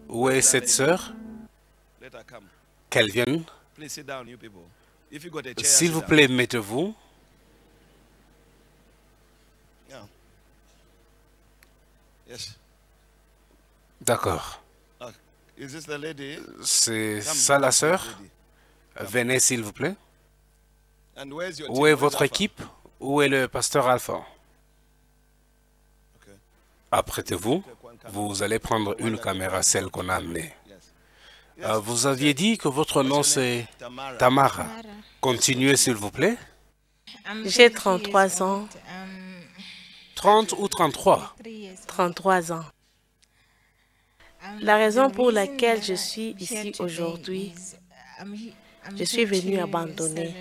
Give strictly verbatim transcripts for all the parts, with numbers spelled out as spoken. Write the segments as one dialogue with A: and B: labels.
A: Où est cette sœur? Qu'elle vienne. S'il vous plaît, mettez-vous. D'accord. C'est ça la sœur? Venez, s'il vous plaît. Où est votre équipe? Où est le pasteur Alpha? Apprêtez-vous. Vous allez prendre une caméra, celle qu'on a amenée. Euh, vous aviez dit que votre nom c'est Tamara. Continuez, s'il vous plaît.
B: J'ai trente-trois ans.
A: trente ou trente-trois?
B: trente-trois ans. La raison pour laquelle je suis ici aujourd'hui, je suis venue abandonner.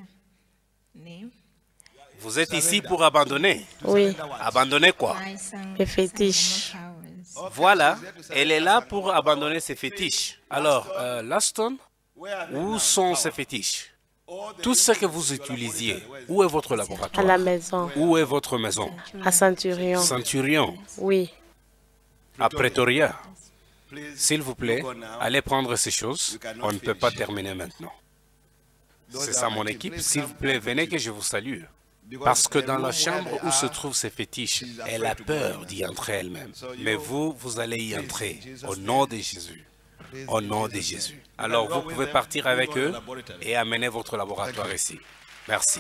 A: Vous êtes ici pour abandonner?
B: Oui.
A: Abandonner quoi?
B: Les fétiches.
A: Voilà, elle est là pour abandonner ses fétiches. Alors, euh, Laston, où sont ces fétiches? Tout ce que vous utilisiez, où est votre laboratoire?
B: À la maison.
A: Où est votre maison?
B: À Centurion.
A: Centurion.
B: Oui.
A: À Pretoria. S'il vous plaît, allez prendre ces choses. On ne peut pas terminer maintenant. C'est ça mon équipe. S'il vous plaît, venez que je vous salue. Parce que dans la chambre où se trouvent ces fétiches, elle a peur d'y entrer elle-même. Mais vous, vous allez y entrer au nom de Jésus. Au nom de Jésus. Alors vous pouvez partir avec eux et amener votre laboratoire ici. Merci.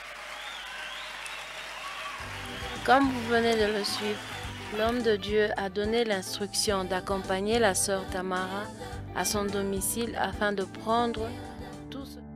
C: Comme vous venez de le suivre, l'homme de Dieu a donné l'instruction d'accompagner la sœur Tamara à son domicile afin de prendre tout ce...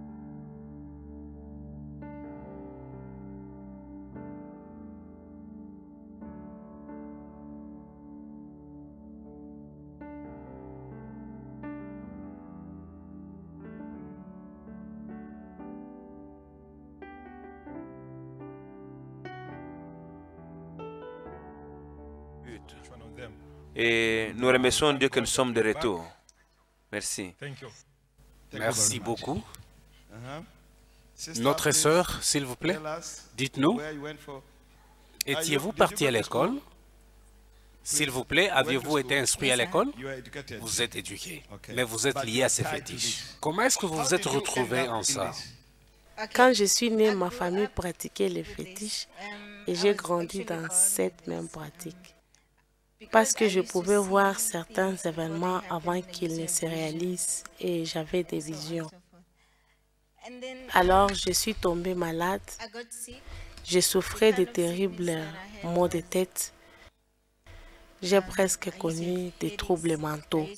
D: Et nous remercions Dieu que nous sommes de retour. Merci.
A: Merci beaucoup. Notre sœur, s'il vous plaît, dites-nous, étiez-vous parti à l'école? S'il vous plaît, aviez-vous été instruit à l'école? Vous êtes éduqué, mais vous êtes lié à ces fétiches. Comment est-ce que vous vous êtes retrouvé en ça?
B: Quand je suis née, ma famille pratiquait les fétiches et j'ai grandi dans cette même pratique. Parce que je pouvais voir certains événements avant qu'ils ne se réalisent et j'avais des visions. Alors, je suis tombée malade. Je souffrais de terribles maux de tête. J'ai presque connu des troubles mentaux.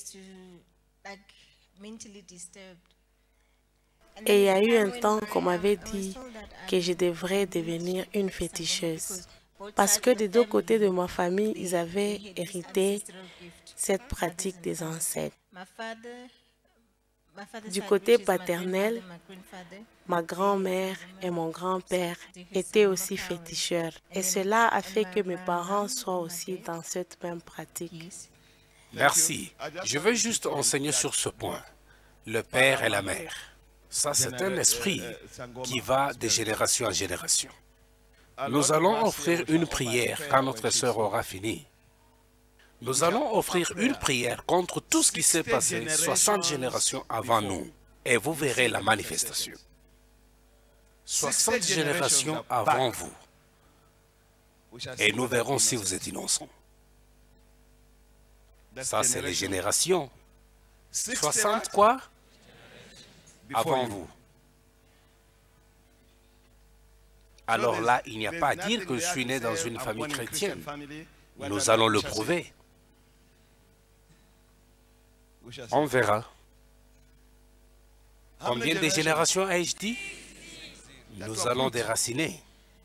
B: Et il y a eu un temps qu'on m'avait dit que je devrais devenir une féticheuse. Parce que des deux côtés de ma famille, ils avaient hérité cette pratique des ancêtres. Du côté paternel, ma grand-mère et mon grand-père étaient aussi féticheurs. Et cela a fait que mes parents soient aussi dans cette même pratique.
A: Merci. Je veux juste enseigner sur ce point. Le père et la mère. Ça, c'est un esprit qui va de génération en génération. Nous allons offrir une prière quand notre sœur aura fini. Nous allons offrir une prière contre tout ce qui s'est passé soixante générations avant nous. Et vous verrez la manifestation. soixante générations avant vous. Et nous verrons si vous êtes innocent. Ça, c'est les générations. soixante quoi? Avant vous. Alors là, il n'y a pas à dire que je suis né dans une famille chrétienne. Nous allons le prouver. On verra. Combien de générations ai-je dit? Nous allons déraciner.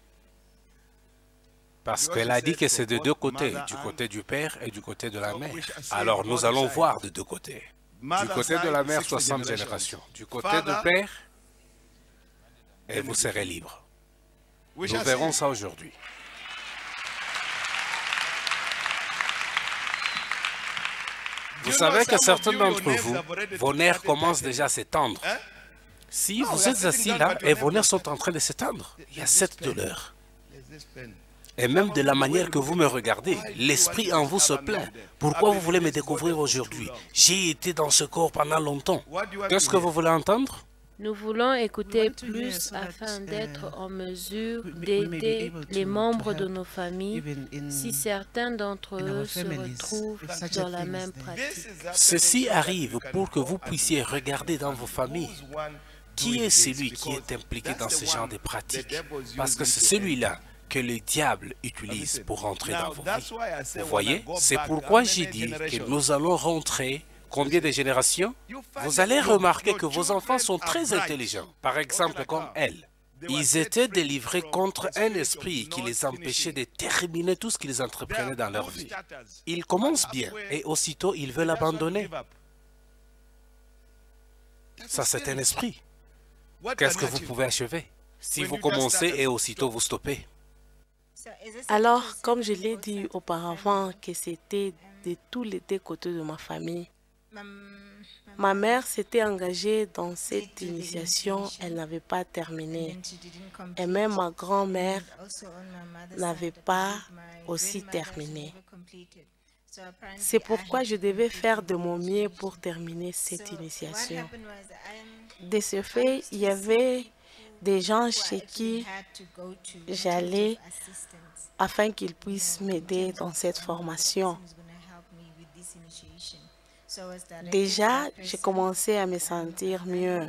A: Parce qu'elle a dit que c'est de deux côtés, du côté du père et du côté de la mère. Alors nous allons voir de deux côtés. Du côté de la mère, soixante générations. Du côté du père, et vous serez libre. Nous verrons ça aujourd'hui. Vous savez que certains d'entre vous, vos nerfs commencent déjà à s'étendre. Si vous êtes assis là et vos nerfs sont en train de s'étendre, il y a cette douleur. Et même de la manière que vous me regardez, l'esprit en vous se plaint. Pourquoi vous voulez me découvrir aujourd'hui? J'ai été dans ce corps pendant longtemps. Qu'est-ce que vous voulez entendre?
C: Nous voulons écouter plus afin d'être en mesure d'aider les membres de nos familles si certains d'entre eux se retrouvent dans la même pratique.
A: Ceci arrive pour que vous puissiez regarder dans vos familles qui est celui qui est impliqué dans ce genre de pratiques. Parce que c'est celui-là que le diable utilise pour rentrer dans vos vies. Vous voyez, c'est pourquoi j'ai dit que nous allons rentrer. Combien de générations? Vous allez remarquer que vos enfants sont très intelligents. Par exemple, comme elle. Ils étaient délivrés contre un esprit qui les empêchait de terminer tout ce qu'ils entreprenaient dans leur vie. Ils commencent bien et aussitôt ils veulent abandonner. Ça, c'est un esprit. Qu'est-ce que vous pouvez achever? Si vous commencez et aussitôt vous stoppez.
B: Alors, comme je l'ai dit auparavant, que c'était de tous les deux côtés de ma famille, ma mère s'était engagée dans cette initiation, elle n'avait pas terminé. Et même ma grand-mère n'avait pas aussi terminé. C'est pourquoi je devais faire de mon mieux pour terminer cette initiation. De ce fait, il y avait des gens chez qui j'allais afin qu'ils puissent m'aider dans cette formation. Déjà, j'ai commencé à me sentir mieux.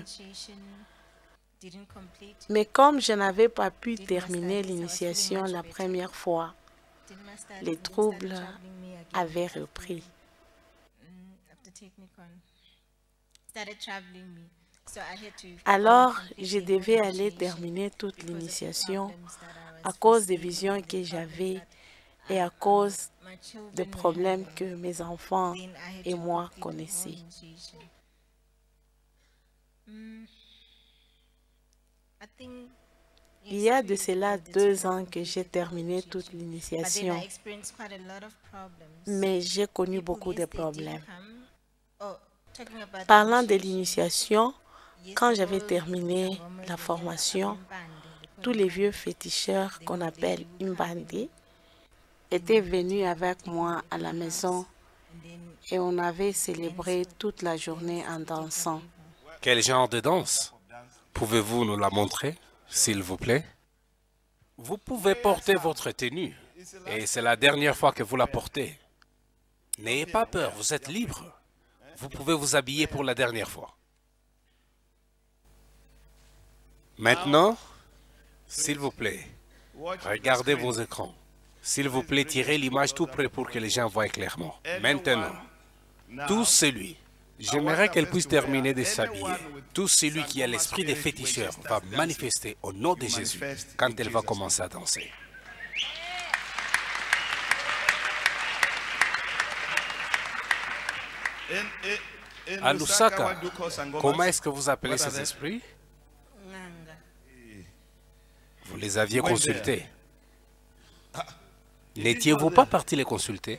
B: Mais comme je n'avais pas pu terminer l'initiation la première fois, les troubles avaient repris. Alors, je devais aller terminer toute l'initiation à cause des visions que j'avais et à cause des problèmes que mes enfants et moi connaissaient. Il y a de cela deux ans que j'ai terminé toute l'initiation, mais j'ai connu beaucoup de problèmes. Parlant de l'initiation, quand j'avais terminé la formation, tous les vieux féticheurs qu'on appelle Imbandi étaient venus avec moi à la maison et on avait célébré toute la journée en dansant.
A: Quel genre de danse? Pouvez-vous nous la montrer, s'il vous plaît? Vous pouvez porter votre tenue et c'est la dernière fois que vous la portez. N'ayez pas peur, vous êtes libre. Vous pouvez vous habiller pour la dernière fois. Maintenant, s'il vous plaît, regardez vos écrans. S'il vous plaît, tirez l'image tout près pour que les gens voient clairement. Maintenant, tout celui, j'aimerais qu'elle puisse terminer de s'habiller. Tout celui qui a l'esprit des féticheurs va manifester au nom de Jésus quand elle va commencer à danser. À Lusaka, comment est-ce que vous appelez ces esprits? Vous les aviez consultés. N'étiez-vous pas parti les consulter?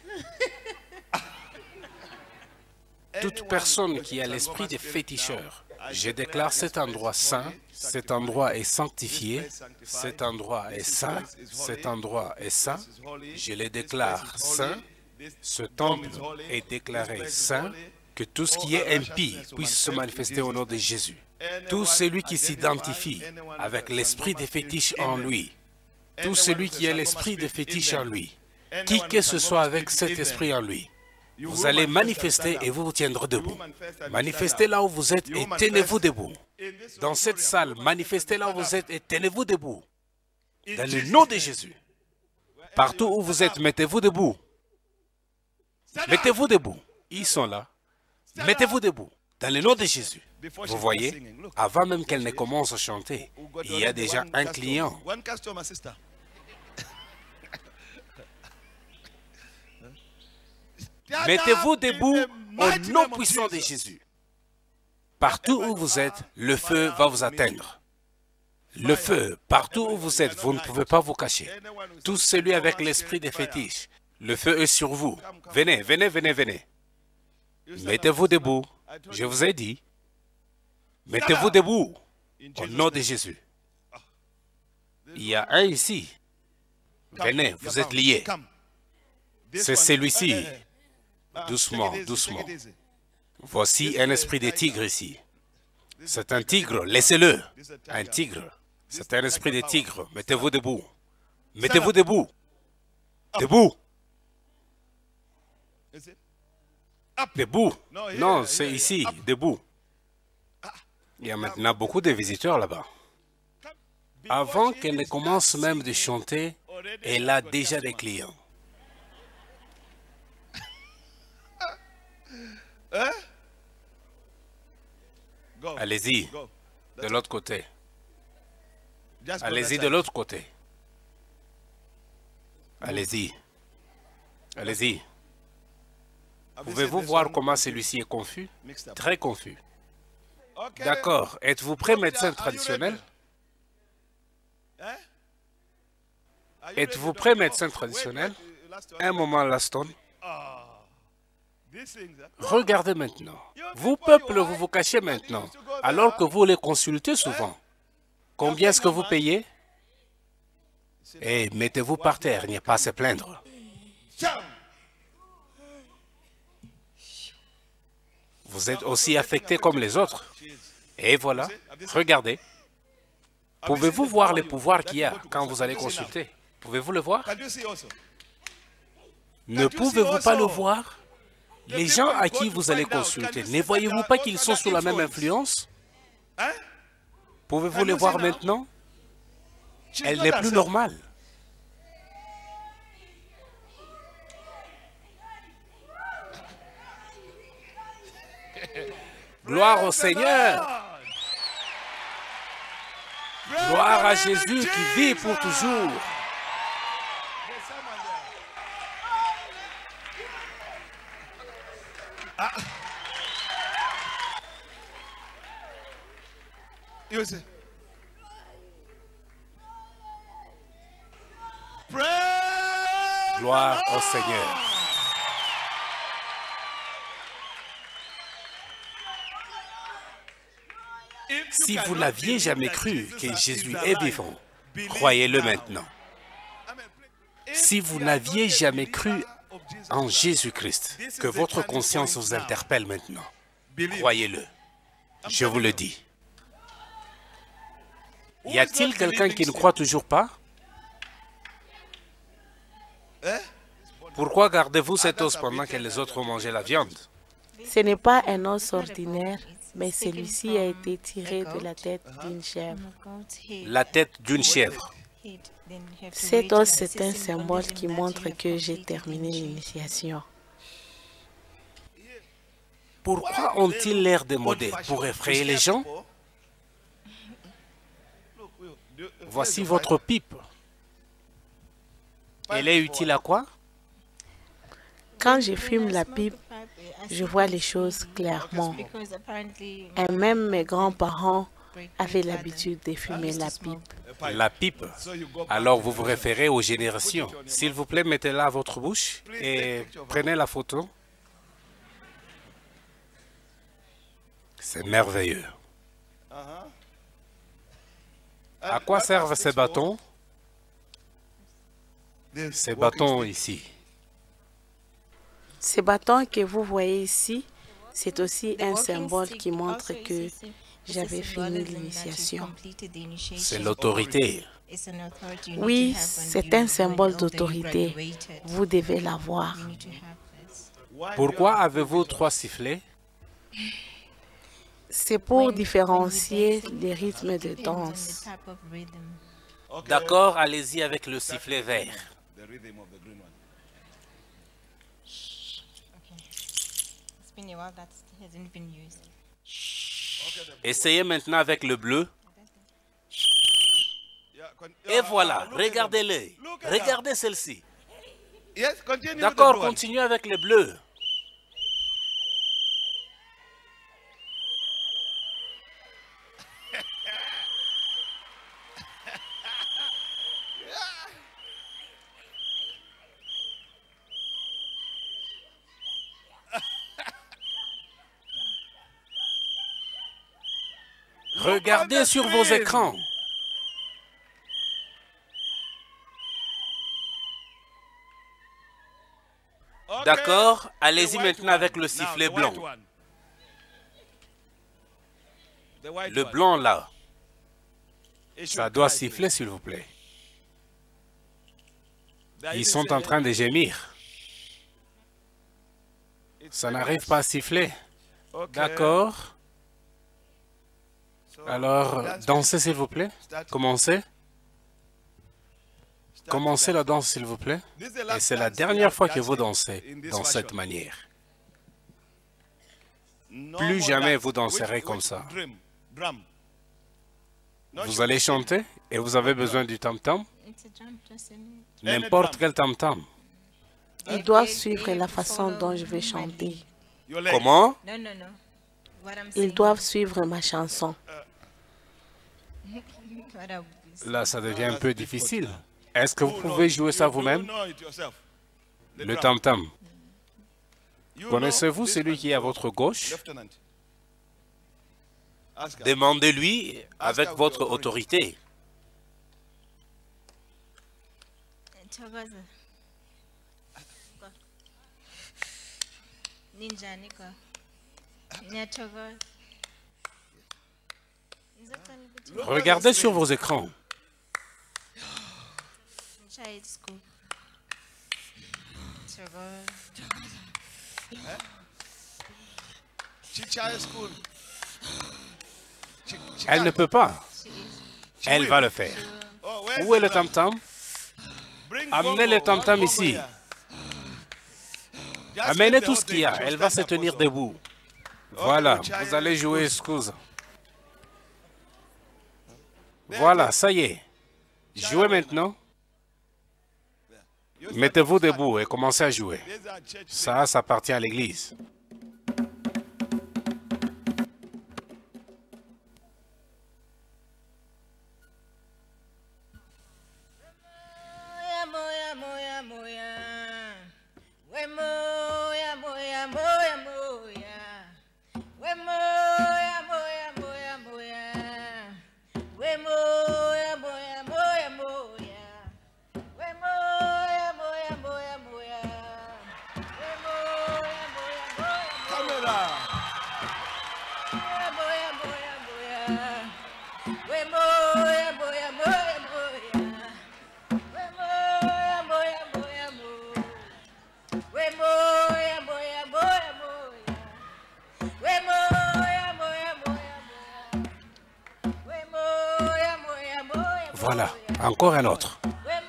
A: Toute personne qui a l'esprit des féticheurs, je déclare cet endroit saint, cet endroit est sanctifié, cet endroit est saint, cet endroit est saint, je les déclare saint, ce temple est déclaré saint, que tout ce qui est impie puisse se manifester au nom de Jésus. Tout celui qui s'identifie avec l'esprit des fétiches en lui, tout celui qui a l'esprit des fétiches en lui, qui que ce soit avec cet esprit en lui, vous allez manifester et vous vous tiendrez debout. Manifestez là où vous êtes et tenez-vous debout. Dans cette salle, manifestez là où vous êtes et tenez-vous debout. Dans le nom de Jésus. Partout où vous êtes, mettez-vous debout. Mettez-vous debout. Ils sont là. Mettez-vous debout. Dans le nom de Jésus. Vous voyez, avant même qu'elle ne commence à chanter, il y a déjà un client. Mettez-vous debout au nom puissant de Jésus. Partout où vous êtes, le feu va vous atteindre. Le feu, partout où vous êtes, vous ne pouvez pas vous cacher. Tout celui avec l'esprit des fétiches, le feu est sur vous. Venez, venez, venez, venez. Mettez-vous debout. Je vous ai dit. Mettez-vous debout au nom de Jésus. Il y a un ici. Venez, vous êtes liés. C'est celui-ci. Doucement, doucement. Voici un esprit de tigre ici. C'est un tigre, laissez-le. Un tigre. C'est un esprit de tigre. Mettez-vous debout. Mettez-vous debout. Debout. Debout. Non, c'est ici, debout. Il y a maintenant beaucoup de visiteurs là-bas. Avant qu'elle ne commence même de chanter, elle a déjà des clients. Allez-y, de l'autre côté. Allez-y de l'autre côté. Allez-y. Allez-y. Pouvez-vous voir comment celui-ci est confus? Très confus. D'accord. Êtes-vous prêt, médecin traditionnel? Êtes-vous prêt, médecin traditionnel? Un moment, Laston. Regardez maintenant. Vous, peuple, vous vous cachez maintenant, alors que vous les consultez souvent. Combien est-ce que vous payez? Eh, mettez-vous par terre, il n'y a pas à se plaindre. Vous êtes aussi affecté comme les autres. Et voilà, regardez. Pouvez-vous voir les pouvoirs qu'il y a quand vous allez consulter? Pouvez-vous le voir? Ne pouvez-vous pas le voir? Les gens à qui vous allez consulter, ne voyez-vous pas qu'ils sont sous la même influence? Pouvez-vous les voir maintenant? Elle n'est plus normale. Gloire au Seigneur. Gloire à Jésus qui vit pour toujours. Gloire au Seigneur. Si vous n'aviez jamais cru que Jésus est vivant, croyez-le maintenant. Si vous n'aviez jamais cru en Jésus-Christ, que votre conscience vous interpelle maintenant, croyez-le. Je vous le dis. Y a-t-il quelqu'un qui ne croit toujours pas? Pourquoi gardez-vous cet os pendant que les autres ont mangé la viande?
B: Ce n'est pas un os ordinaire, mais celui-ci a été tiré de la tête d'une chèvre.
A: La tête d'une chèvre.
B: Cet os, c'est un symbole qui montre que j'ai terminé l'initiation.
A: Pourquoi ont-ils l'air démodés? Pour effrayer les gens? Voici votre pipe. Elle est utile à quoi?
B: Quand je fume la pipe, je vois les choses clairement. Et même mes grands-parents avaient l'habitude de fumer la pipe.
A: La pipe? Alors vous vous référez aux générations. S'il vous plaît, mettez-la à votre bouche et prenez la photo. C'est merveilleux. À quoi servent ces bâtons? Ces bâtons ici.
B: Ces bâtons que vous voyez ici, c'est aussi un symbole qui montre que j'avais fini l'initiation.
A: C'est l'autorité.
B: Oui, c'est un symbole d'autorité. Vous devez l'avoir.
A: Pourquoi avez-vous trois sifflets?
B: C'est pour différencier les rythmes de danse.
A: D'accord, allez-y avec le sifflet vert. Essayez maintenant avec le bleu. Et voilà, regardez-les. Regardez celle-ci. D'accord, continuez avec le bleu. Regardez sur vos écrans. D'accord, allez-y maintenant avec le sifflet blanc. Le blanc là. Ça doit siffler, s'il vous plaît. Ils sont en train de gémir. Ça n'arrive pas à siffler. D'accord. Alors, dansez, s'il vous plaît. Commencez. Commencez la danse, s'il vous plaît. Et c'est la dernière fois que vous dansez dans cette manière. Plus jamais vous danserez comme ça. Vous allez chanter et vous avez besoin du tam-tam. N'importe quel tam-tam.
B: Ils doivent suivre la façon dont je vais chanter.
A: Comment?
B: Ils doivent suivre ma chanson.
A: Là, ça devient un peu difficile. Est-ce que vous pouvez jouer ça vous-même? Le tam-tam. Connaissez-vous celui qui est à votre gauche? Demandez-lui avec votre autorité. Regardez sur vos écrans. Elle ne peut pas. Elle va le faire. Où est le tam-tam? Amenez le tam-tam ici. Amenez tout ce qu'il y a. Elle va se tenir debout. Voilà, vous allez jouer excuse. Voilà, ça y est. Jouez maintenant. Mettez-vous debout et commencez à jouer. Ça, ça appartient à l'église. Voilà, encore un autre.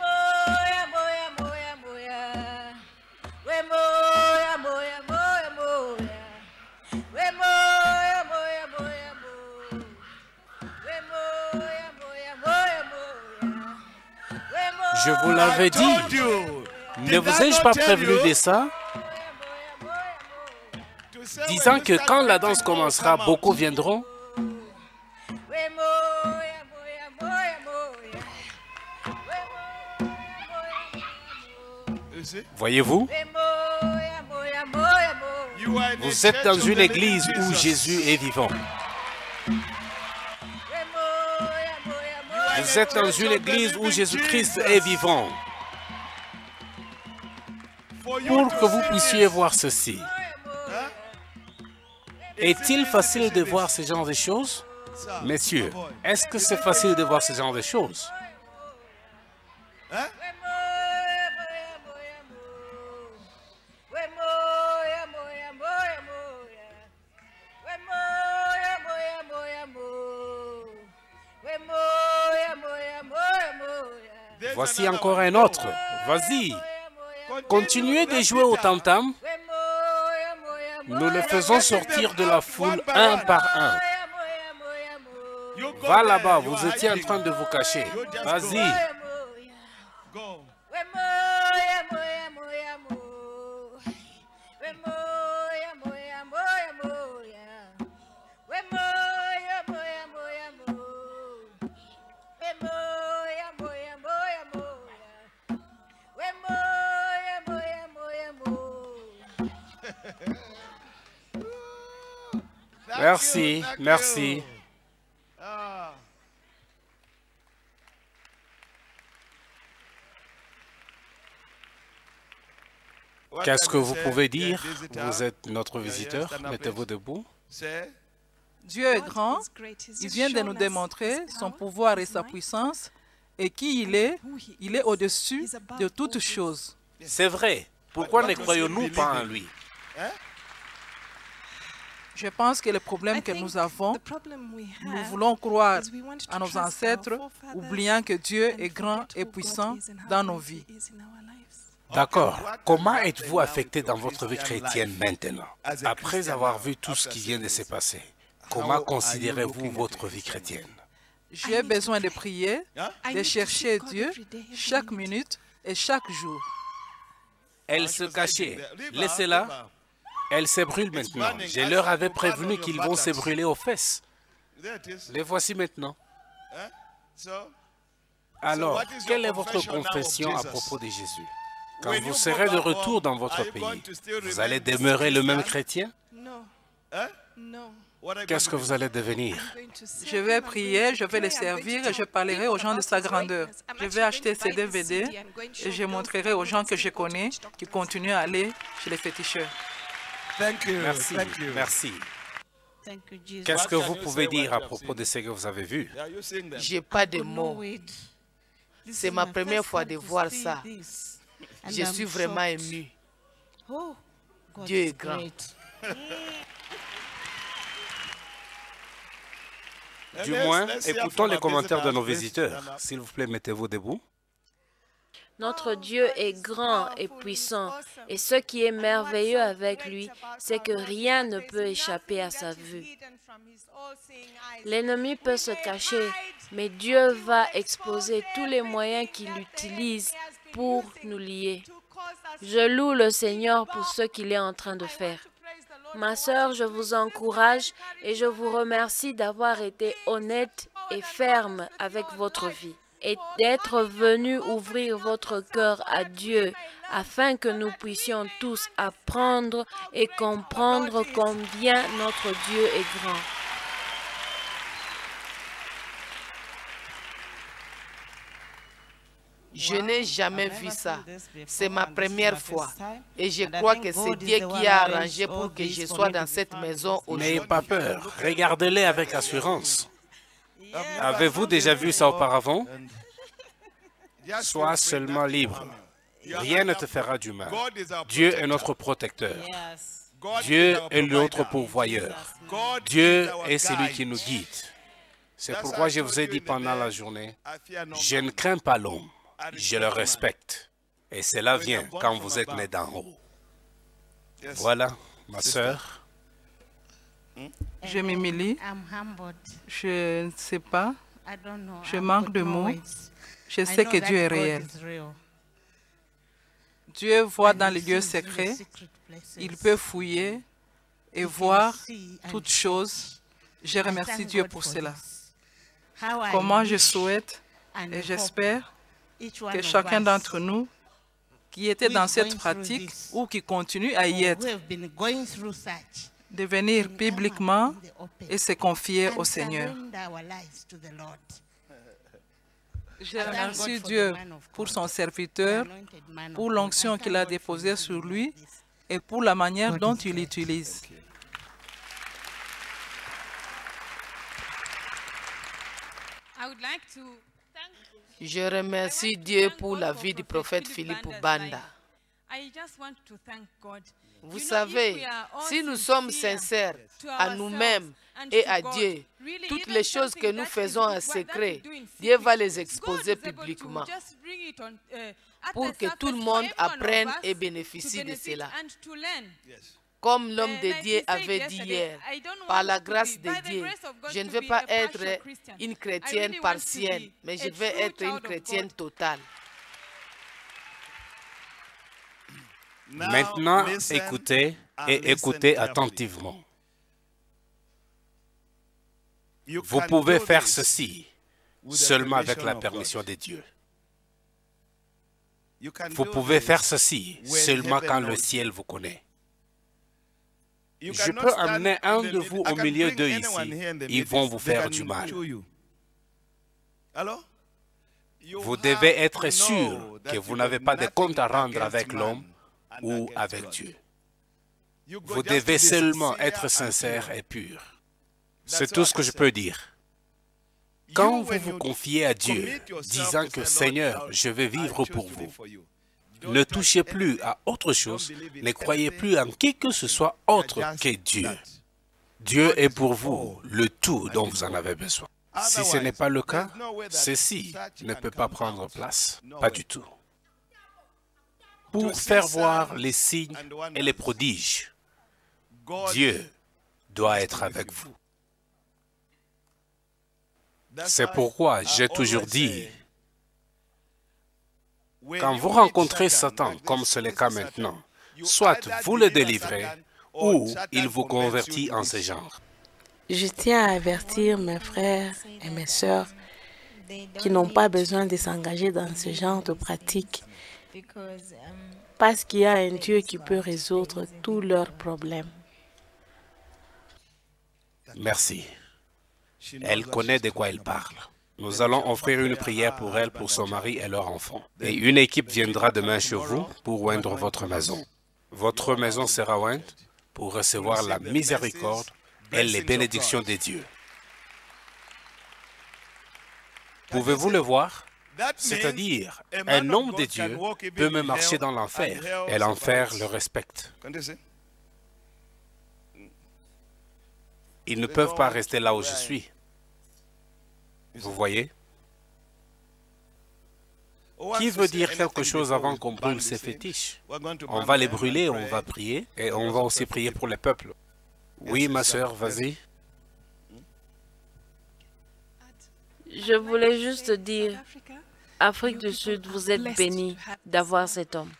A: Je vous l'avais dit. Ne vous ai-je pas prévenu de ça? Disant que quand la danse commencera, beaucoup viendront. Voyez-vous? Vous êtes dans une église où Jésus est vivant. Vous êtes dans une église où Jésus-Christ est vivant. Pour que vous puissiez voir ceci, est-il facile de voir ce genre de choses? Messieurs, est-ce que c'est facile de voir ce genre de choses? Voici encore un autre. Vas-y. Continuez de jouer au tam-tam. Nous le faisons sortir de la foule un par un. Va là-bas, vous étiez en train de vous cacher. Vas-y. Merci, merci. Qu'est-ce que vous pouvez dire? Vous êtes notre visiteur. Mettez-vous debout.
E: Dieu est grand. Il vient de nous démontrer son pouvoir et sa puissance. Et qui il est? Il est au-dessus de toutes choses.
A: C'est vrai. Pourquoi ne croyons-nous pas en lui?
E: Je pense que le problème que nous avons, nous voulons croire à nos ancêtres, oubliant que Dieu est grand et puissant dans nos vies.
A: D'accord. Comment êtes-vous affecté dans votre vie chrétienne maintenant? Après avoir vu tout ce qui vient de se passer, comment considérez-vous votre vie chrétienne?
E: J'ai besoin de prier, de chercher Dieu chaque minute et chaque jour.
A: Elle se cachait. Laissez-la. Elle se brûle maintenant. Je leur avais prévenu qu'ils vont se brûler aux fesses. Les voici maintenant. Alors, quelle est votre confession à propos de Jésus? Quand vous serez de retour dans votre pays, vous allez demeurer le même chrétien? Qu'est-ce que vous allez devenir?
E: Je vais prier, je vais les servir et je parlerai aux gens de sa grandeur. Je vais acheter ces D V D et je montrerai aux gens que je connais qui continuent à aller chez les féticheurs.
A: Merci, merci. Qu'est-ce que vous pouvez dire à propos de ce que vous avez vu?
F: Je n'ai pas de mots. C'est ma première fois de voir ça. Je suis vraiment ému. Dieu est grand.
A: Du moins, écoutons les commentaires de nos visiteurs. S'il vous plaît, mettez-vous debout.
C: Notre Dieu est grand et puissant, et ce qui est merveilleux avec lui, c'est que rien ne peut échapper à sa vue. L'ennemi peut se cacher, mais Dieu va exposer tous les moyens qu'il utilise pour nous lier. Je loue le Seigneur pour ce qu'il est en train de faire. Ma sœur, je vous encourage et je vous remercie d'avoir été honnête et ferme avec votre vie et d'être venu ouvrir votre cœur à Dieu afin que nous puissions tous apprendre et comprendre combien notre Dieu est grand.
F: Je n'ai jamais vu ça. C'est ma première fois. Et je crois que c'est Dieu qui a arrangé pour que je sois dans cette maison aujourd'hui.
A: N'ayez pas peur. Regardez-les avec assurance. Avez-vous déjà vu ça auparavant? Sois seulement libre. Rien ne te fera du mal. Dieu est notre protecteur. Dieu est notre pourvoyeur. Dieu est celui qui nous guide. C'est pourquoi je vous ai dit pendant la journée, je ne crains pas l'homme. Je le respecte. Et cela vient quand vous êtes né d'en haut. Voilà, ma sœur.
E: Je m'humilie. Je ne sais pas. Je manque de mots. Je sais que Dieu est réel. Dieu voit dans les lieux secrets. Il peut fouiller et voir toutes choses. Je remercie Dieu pour cela. Comment je souhaite et j'espère que chacun d'entre nous qui était dans cette pratique ou qui continue à y être, de venir publiquement et se confier au Seigneur. Je remercie Dieu pour son serviteur, pour l'onction qu'il a déposée sur lui et pour la manière dont il l'utilise.
F: Je remercie Dieu pour la vie du prophète Philippe Banda. Vous savez, si nous sommes sincères à nous-mêmes et à Dieu, toutes les choses que nous faisons en secret, Dieu va les exposer publiquement pour que tout le monde apprenne et bénéficie de cela. Comme l'homme de Dieu avait dit hier, par la grâce de Dieu, je ne vais pas être une chrétienne partielle, mais je vais être une chrétienne totale.
A: Maintenant, écoutez et écoutez attentivement. Vous pouvez faire ceci seulement avec la permission de Dieu. Vous pouvez faire ceci seulement quand le ciel vous connaît. Je peux amener un de vous au milieu d'eux ici. Ils vont vous faire du mal. Vous devez être sûr que vous n'avez pas de compte à rendre avec l'homme ou avec Dieu. Vous devez seulement être sincère et pur. C'est tout ce que je peux dire. Quand vous vous confiez à Dieu, disant que « Seigneur, je vais vivre pour vous », ne touchez plus à autre chose, ne croyez plus en qui que ce soit autre que Dieu. Dieu est pour vous le tout dont vous en avez besoin. Si ce n'est pas le cas, ceci ne peut pas prendre place, pas du tout. Pour faire voir les signes et les prodiges, Dieu doit être avec vous. C'est pourquoi j'ai toujours dit, quand vous rencontrez Satan, comme c'est le cas maintenant, soit vous le délivrez, ou il vous convertit en ce genre.
B: Je tiens à avertir mes frères et mes sœurs qui n'ont pas besoin de s'engager dans ce genre de pratique, parce qu'il y a un Dieu qui peut résoudre tous leurs problèmes.
A: Merci. Elle connaît de quoi elle parle. Nous allons offrir une prière pour elle, pour son mari et leur enfant. Et une équipe viendra demain chez vous pour oindre votre maison. Votre maison sera ointe pour recevoir la miséricorde et les bénédictions de Dieu. Pouvez-vous le voir? C'est-à-dire, un homme de Dieu peut me marcher dans l'enfer et l'enfer le respecte. Ils ne peuvent pas rester là où je suis. Vous voyez? Qui veut dire quelque chose avant qu'on brûle ces fétiches? On va les brûler, on va prier, et on va aussi prier pour les peuples. Oui, ma sœur, vas-y.
C: Je voulais juste dire, Afrique du Sud, vous êtes bénis d'avoir cet homme.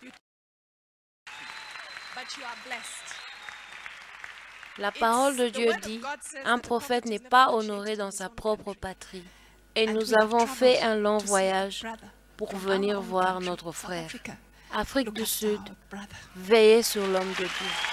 C: La parole de Dieu dit, un prophète n'est pas honoré dans sa propre patrie. Et nous avons fait un long voyage pour venir voir notre frère. Afrique du Sud, veillez sur l'homme de Dieu.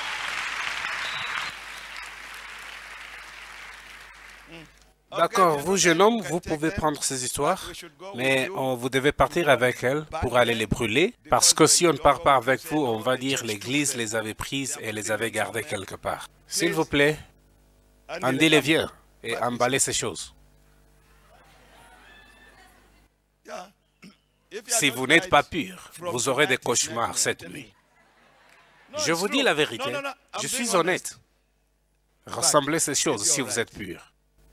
A: D'accord, vous jeune homme, vous pouvez prendre ces histoires, mais on, vous devez partir avec elles pour aller les brûler, parce que si on ne part pas avec vous, on va dire l'Église les avait prises et les avait gardées quelque part. S'il vous plaît, Andy les vient et emballez ces choses. Si vous n'êtes pas pur, vous aurez des cauchemars cette nuit. Je vous dis la vérité, je suis honnête. Rassemblez ces choses si vous êtes pur.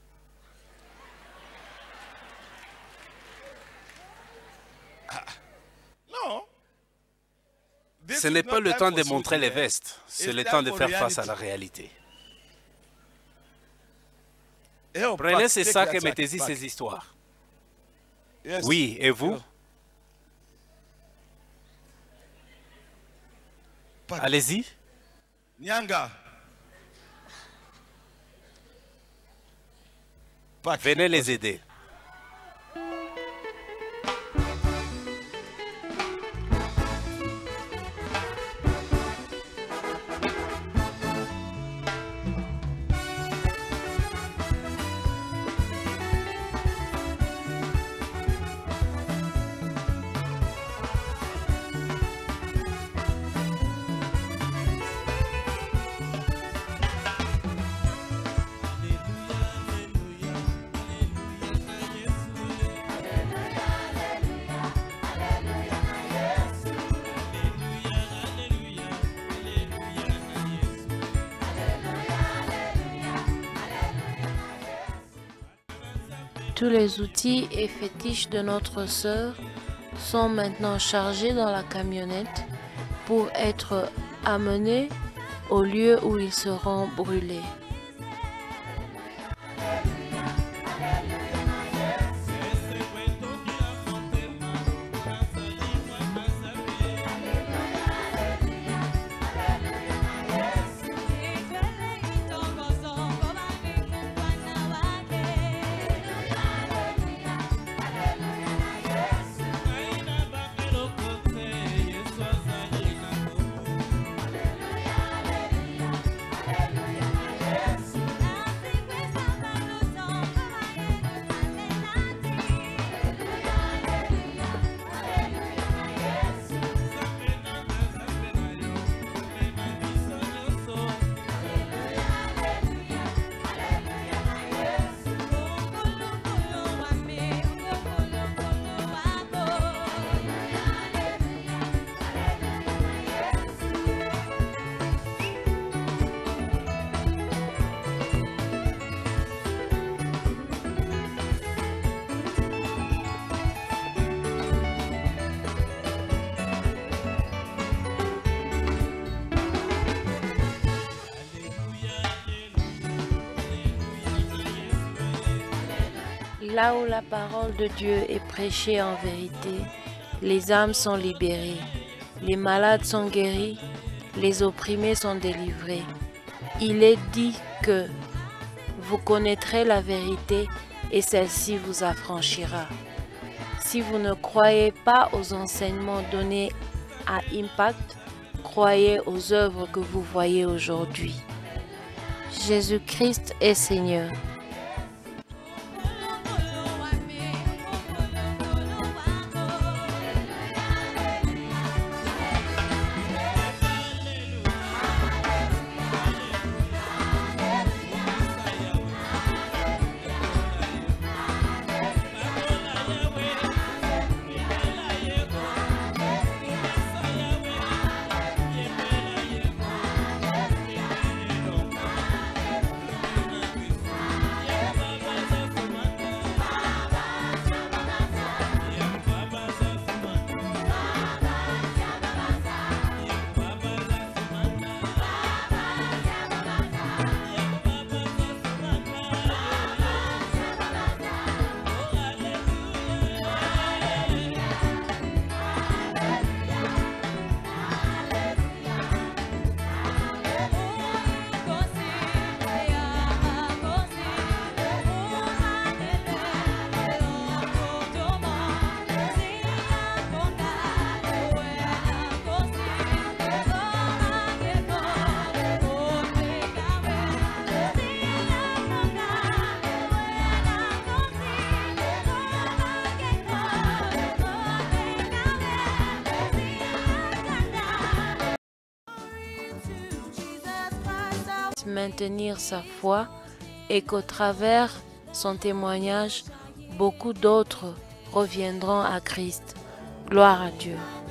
A: Ce n'est pas le temps de montrer les vestes, c'est le temps de faire face à la réalité. Prenez ces sacs et mettez-y ces histoires. Oui, et vous? Allez-y. Venez les aider.
C: Tous les outils et fétiches de notre sœur sont maintenant chargés dans la camionnette pour être amenés au lieu où ils seront brûlés. Là où la parole de Dieu est prêchée en vérité, les âmes sont libérées, les malades sont guéris, les opprimés sont délivrés. Il est dit que vous connaîtrez la vérité et celle-ci vous affranchira. Si vous ne croyez pas aux enseignements donnés à Impact, croyez aux œuvres que vous voyez aujourd'hui. Jésus-Christ est Seigneur. Maintenir sa foi et qu'au travers son témoignage, beaucoup d'autres reviendront à Christ. Gloire à Dieu.